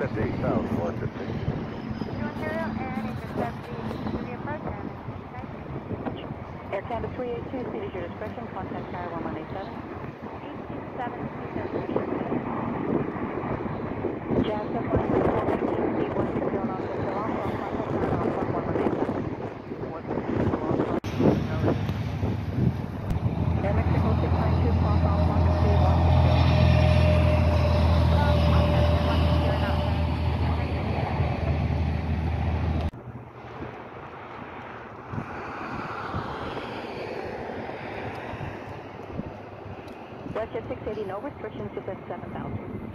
descend to 8,000, 150. Air Canada 382, speed is your discretion, contact tower 1187. 827, Jazz 714, speed 160 knots, still off, contact tower 1187. Air Mexico 692, cross off, contact speed 160. WestJet 680, no restrictions, descend 7,000. 7,000.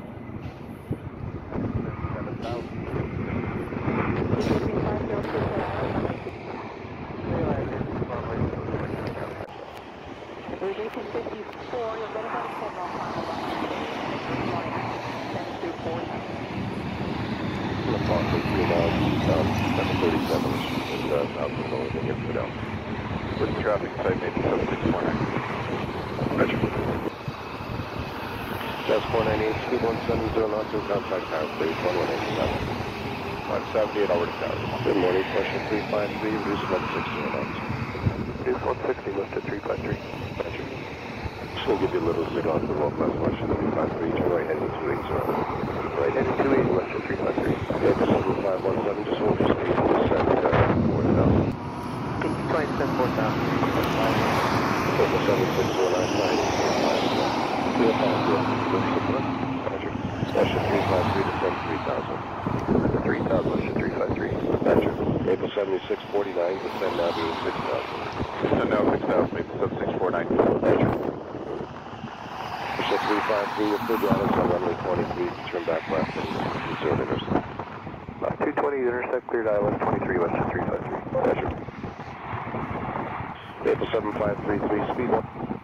Rouge 1854, you'll get about a 10 mile final good morning, 10-340. La Fosse 3 miles, 737, and outbound only to here for now. With traffic type, maybe sub 649. Roger. Jazz 498, speed 170 knots, contact tower, please, 1187. 578, Already Tower. Good morning, question 353, reduce 160 knots. Reduce 160, lift at 353. Roger. Just going to give you a little lead on the low class question, 353, turn right heading 280. Right heading 280, left at 353. Yeah, just 7517, just hold your speed and descend 4,000. Can you try and send 4,000? 76499. Roger. Session 353 to send 3,000. 3,000, Session 353. Roger. Maple 7649, descend now to 6,000. Descend now 6,000, Maple 7649. Roger. Session 353, you're through Dallas on runway 23, turn back left and zero intercept. 220, intersect, cleared ILS 23, Western 353. Roger. Maple 7533, speed 1.